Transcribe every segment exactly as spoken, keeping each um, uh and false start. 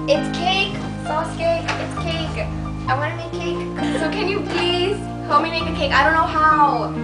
It's cake, Sasuke. It's cake. I want to make cake. So can you please help me make a cake? I don't know how.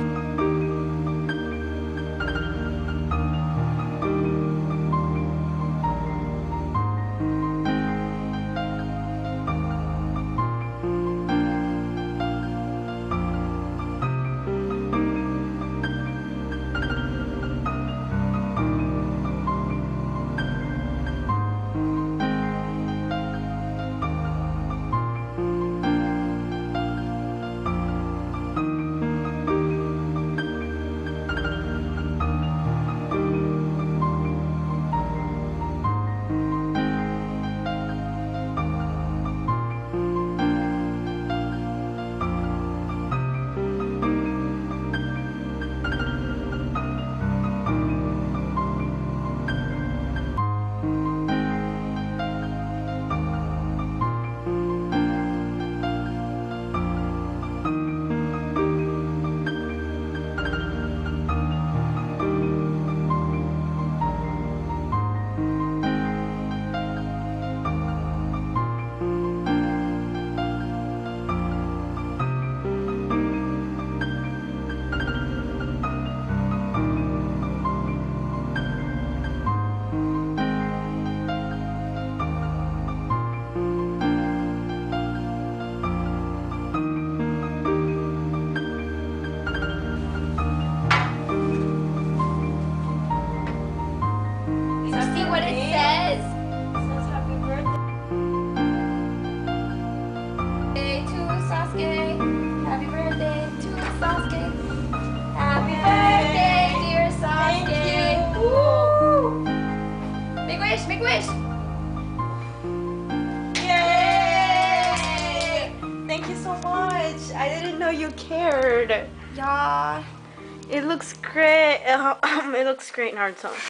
What it says. It says happy birthday to Sasuke. Happy birthday to Sasuke. Happy birthday, dear Sasuke. Thank you. Woo! Make wish, make wish. Yay! Thank you so much. I didn't know you cared. Yeah. It looks great. It looks great, Naruto.